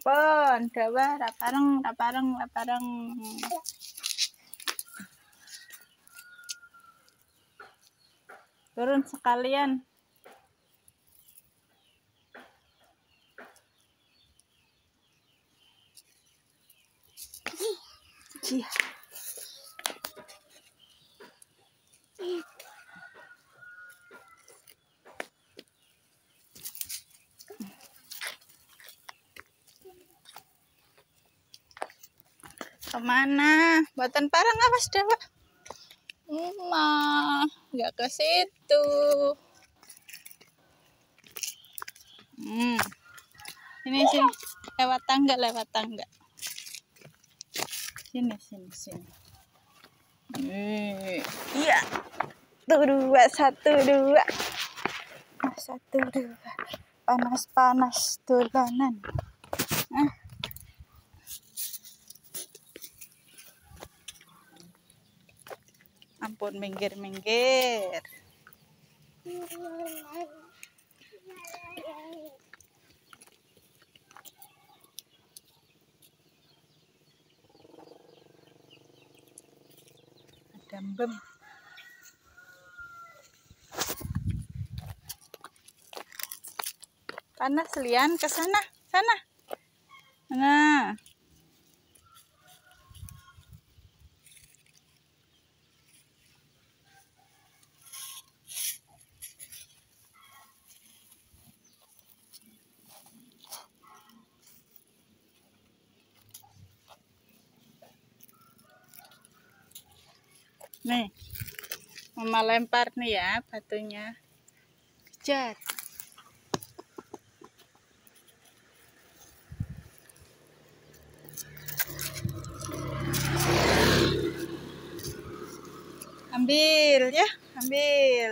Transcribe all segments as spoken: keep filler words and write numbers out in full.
Ampun, dawa ra pareng, ra pareng, ra pareng. Turun sekalian. Cia. Kemana? Buatan parang awas dawa. Ma, nggak ke situ. Hmm. Ini sini, lewat tangga, lewat tangga. Sini, sini, sini. Eh, iya. Tuh dua, satu dua, satu dua. Panas-panas tulanan. Ah. Ampun, minggir-minggir. Ada mbem. Panas Lian, ke sana, sana. Nah. Nih, Mama lempar nih ya batunya. Kejar. Ambil ya, ambil.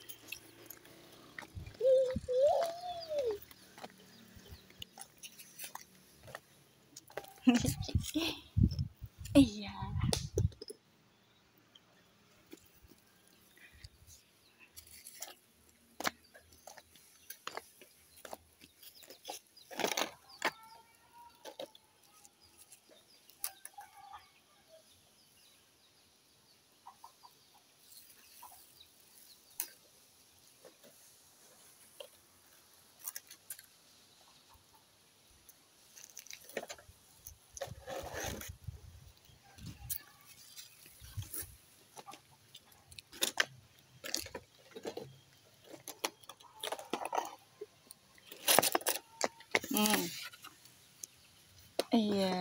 Iya. Hmm. Iya.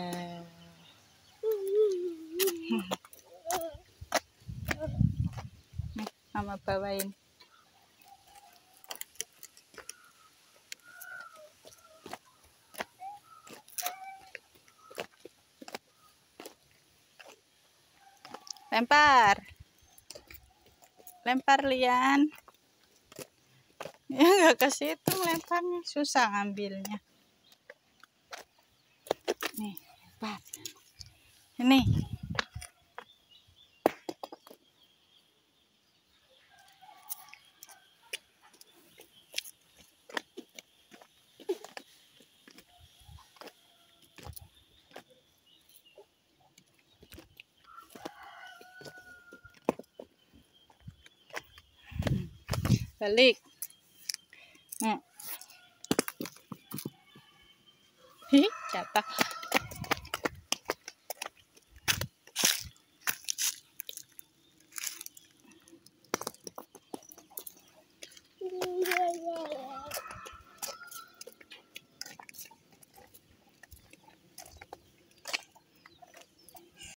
Nih, Mama bawain. Lempar. Lempar Lian. Ya nggak ke situ lemparnya, susah ngambilnya. Nih, lempar. Ini. Balik. Hmm. Hi, jatuh.